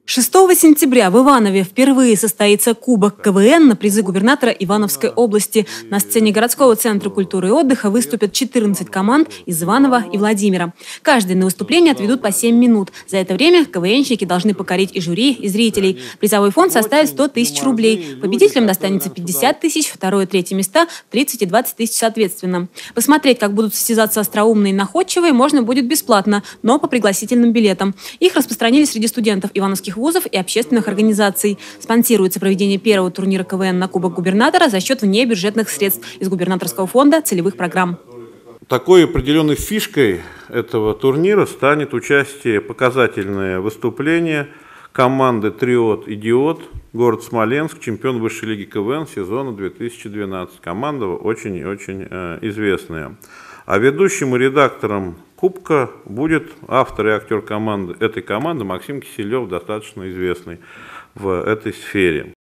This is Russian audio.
6 сентября в Иванове впервые состоится Кубок КВН на призы губернатора Ивановской области. На сцене городского центра культуры и отдыха выступят 14 команд из Иванова и Владимира. Каждый на выступление отведут по 7 минут. За это время КВНщики должны покорить и жюри, и зрителей. Призовой фонд составит 100 тысяч рублей. Победителям достанется 50 тысяч, второе и третье места – 30 и 20 тысяч соответственно. Посмотреть, как будут состязаться остроумные и находчивые, можно будет бесплатно, но по пригласительным билетам. Их распространили среди студентов ивановских вузов и общественных организаций. Спонсируется проведение первого турнира КВН на Кубок губернатора за счет внебюджетных средств из губернаторского фонда целевых программ. Такой определенной фишкой этого турнира станет участие, показательное выступление команды «Триот Идиот», город Смоленск, чемпион высшей лиги КВН сезона 2012. Команда очень и очень известная. А ведущим и редактором Кубка будет автор и актер этой команды Максим Киселев, достаточно известный в этой сфере.